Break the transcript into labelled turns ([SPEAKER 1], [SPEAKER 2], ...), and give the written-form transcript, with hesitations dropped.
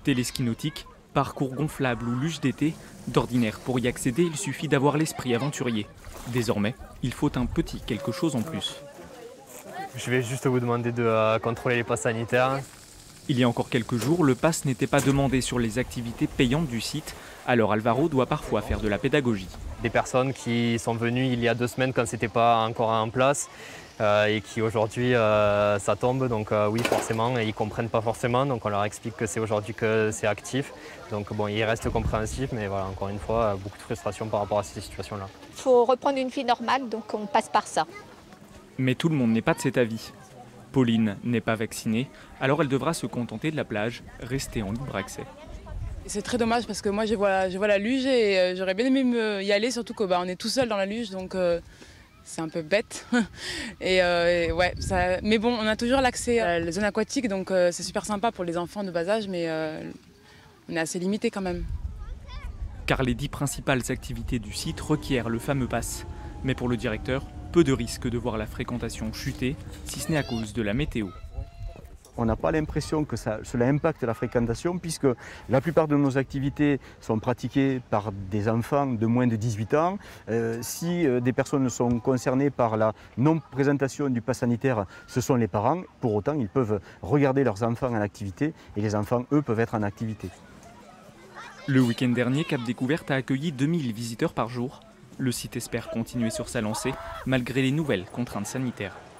[SPEAKER 1] Téléski nautique, parcours gonflable ou luge d'été, d'ordinaire pour y accéder il suffit d'avoir l'esprit aventurier. Désormais, il faut un petit quelque chose en plus.
[SPEAKER 2] Je vais juste vous demander de contrôler les passes sanitaires.
[SPEAKER 1] Il y a encore quelques jours, le pass n'était pas demandé sur les activités payantes du site, alors Alvaro doit parfois faire de la pédagogie.
[SPEAKER 2] Des personnes qui sont venues il y a 2 semaines quand ce n'était pas encore en place et qui aujourd'hui ça tombe, donc oui forcément, ils ne comprennent pas forcément, donc on leur explique que c'est aujourd'hui que c'est actif. Donc bon, ils restent compréhensifs, mais voilà, encore une fois, beaucoup de frustration par rapport à ces situations-là.
[SPEAKER 3] Il faut reprendre une vie normale, donc on passe par ça.
[SPEAKER 1] Mais tout le monde n'est pas de cet avis. Pauline n'est pas vaccinée, alors elle devra se contenter de la plage, rester en libre accès.
[SPEAKER 4] C'est très dommage parce que moi je vois la luge et j'aurais bien aimé y aller, surtout qu'on est tout seul dans la luge, donc c'est un peu bête. Ouais, mais bon, on a toujours l'accès à la zone aquatique, donc c'est super sympa pour les enfants de bas âge, mais on est assez limité quand même.
[SPEAKER 1] Car les 10 principales activités du site requièrent le fameux pass. Mais pour le directeur, peu de risque de voir la fréquentation chuter, si ce n'est à cause de la météo.
[SPEAKER 5] On n'a pas l'impression que cela impacte la fréquentation puisque la plupart de nos activités sont pratiquées par des enfants de moins de 18 ans. Si des personnes sont concernées par la non-présentation du pass sanitaire, ce sont les parents. Pour autant, ils peuvent regarder leurs enfants en activité et les enfants, eux, peuvent être en activité.
[SPEAKER 1] Le week-end dernier, Cap Découverte a accueilli 2000 visiteurs par jour. Le site espère continuer sur sa lancée malgré les nouvelles contraintes sanitaires.